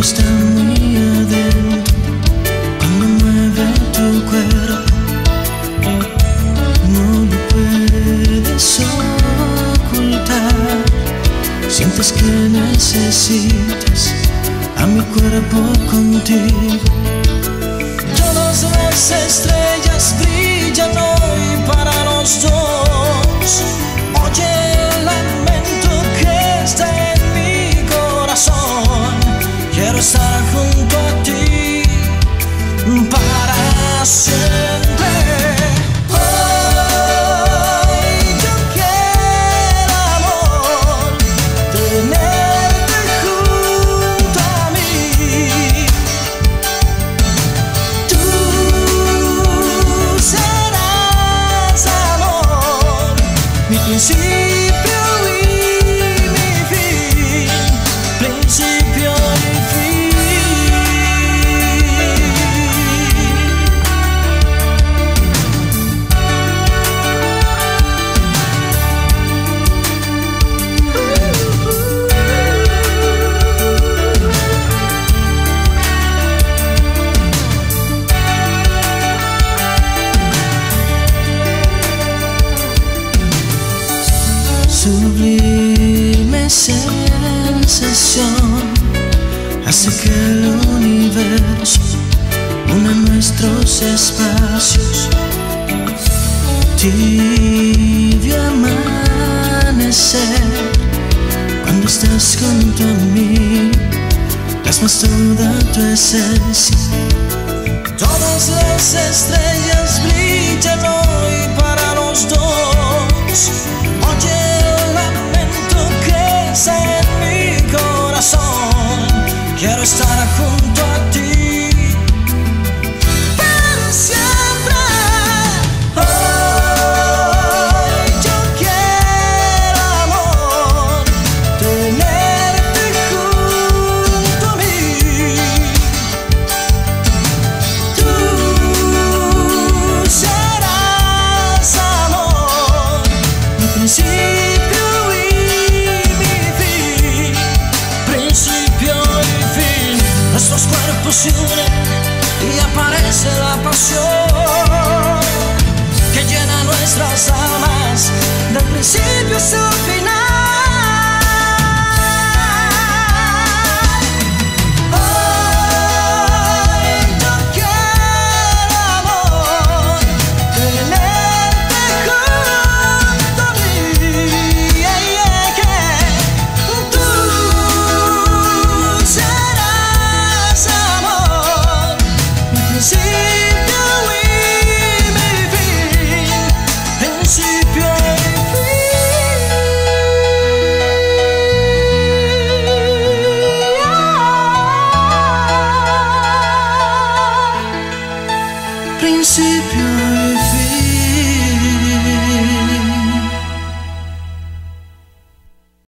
está muy adentro cuando mueve tu cuerpo. No lo puedes ocultar. Sientes que necesitas a mi cuerpo contigo. Todas las estrellas brillan hoy para los dos. Oye el lamento que está en mi corazón. Quiero estar junto a ti para siempre. Hoy yo quiero, amor, tenerte junto a mí. Tú serás, amor, mi principio y mi fin. Principio y fin. Sublime sensación hace que el universo una nuestros espacios. Tibio amanecer cuando estás junto a mí, plasmas toda tu esencia. Todas las estrellas brillan hoy para los dos. Oye el lamento que está en mi corazón. Quiero estar junto a ti para siempre. Hoy yo quiero, amor, tenerte junto a mí. Tú serás, amor, mi principio y mi fin. Principio y fin. Nuestros cuerpos se unen y aparece la pasión que llena nuestras almas del principio hasta el final.